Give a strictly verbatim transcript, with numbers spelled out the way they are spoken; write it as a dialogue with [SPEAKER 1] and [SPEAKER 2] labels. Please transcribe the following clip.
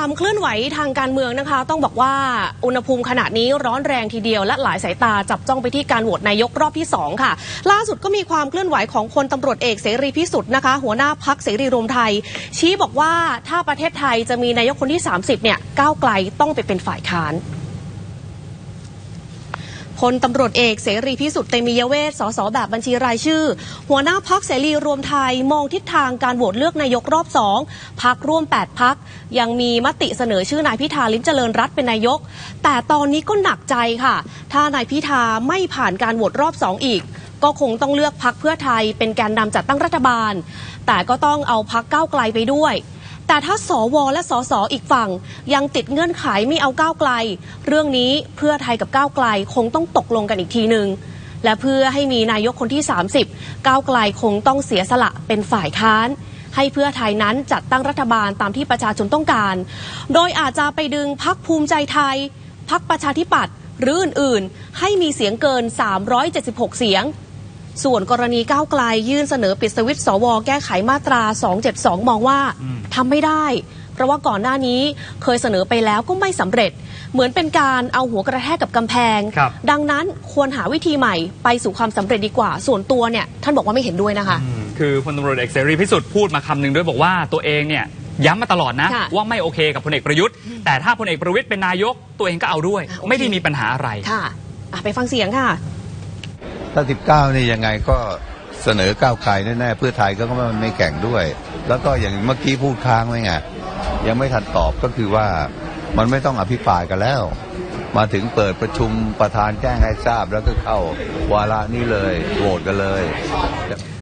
[SPEAKER 1] ความเคลื่อนไหวทางการเมืองนะคะต้องบอกว่าอุณหภูมิขณะนี้ร้อนแรงทีเดียวและหลายสายตาจับจ้องไปที่การโหวตนายกรอบที่สองค่ะล่าสุดก็มีความเคลื่อนไหวของพลตำรวจเอกเสรีพิสุทธิ์นะคะหัวหน้าพรรคเสรีรวมไทยชี้บอกว่าถ้าประเทศไทยจะมีนายกคนที่สามสิบเนี่ยก้าวไกลต้องไปเป็นฝ่ายค้านพลตำรวจเอกเสรีพิสุทธิ์เตมียเวทสสแบบบัญชีรายชื่อหัวหน้าพรรคเสรีรวมไทยมองทิศทางการโหวตเลือกนายกรอบสองพรรคร่วมแปดพรรคยังมีมติเสนอชื่อนายพิธาลิ้มเจริญรัตน์เป็นนายกแต่ตอนนี้ก็หนักใจค่ะถ้านายพิธาไม่ผ่านการโหวตรอบสองอีกก็คงต้องเลือกพรรคเพื่อไทยเป็นแกนนำจัดตั้งรัฐบาลแต่ก็ต้องเอาพรรคก้าวไกลไปด้วยแต่ถ้าสวและสสอีกฝั่งยังติดเงื่อนไขไม่เอาก้าวไกลเรื่องนี้เพื่อไทยกับก้าวไกลคงต้องตกลงกันอีกทีหนึ่งและเพื่อให้มีนายกคนที่สามสิบก้าวไกลคงต้องเสียสละเป็นฝ่ายค้านให้เพื่อไทยนั้นจัดตั้งรัฐบาลตามที่ประชาชนต้องการโดยอาจจะไปดึงพรรคภูมิใจไทยพรรคประชาธิปัตย์หรืออื่นๆให้มีเสียงเกินสามร้อยเจ็ดสิบหกเสียงส่วนกรณีก้าวไกลยื่นเสนอปิดสวิตช์สวแก้ไขมาตราสองเจ็ดสองมองว่าทำไม่ได้เพราะว่าก่อนหน้านี้เคยเสนอไปแล้วก็ไม่สำเร็จเหมือนเป็นการเอาหัวกระแทกกับกำแพงดังนั้นควรหาวิธีใหม่ไปสู่ความสำเร็จดีกว่าส่วนตัวเนี่ยท่านบอกว่าไม่เห็นด้วยนะคะ
[SPEAKER 2] คือพลตำรวจเอกเสรีพิสุทธิ์พูดมาคำหนึ่งด้วยบอกว่าตัวเองเนี่ยย้ำมาตลอดนะว่าไม่โอเคกับพลเอกประยุทธ์แต่ถ้าพลเอกประวิตรเป็นนายกตัวเองก็เอาด้วยไม่ได้มีปัญหาอะไร
[SPEAKER 1] ค่ะไปฟังเสียงค่ะ
[SPEAKER 3] ถ้าสิบเก้านี่ยังไงก็เสนอก้าวไกลแน่ๆเพื่อไทยก็ไม่ไม่แข่งด้วยแล้วก็อย่างเมื่อกี้พูดค้างไว้ไงยังไม่ทันตอบก็คือว่ามันไม่ต้องอภิปรายกันแล้วมาถึงเปิดประชุมประธานแจ้งให้ทราบแล้วก็เข้าวาระนี้เลยโหวตกันเลย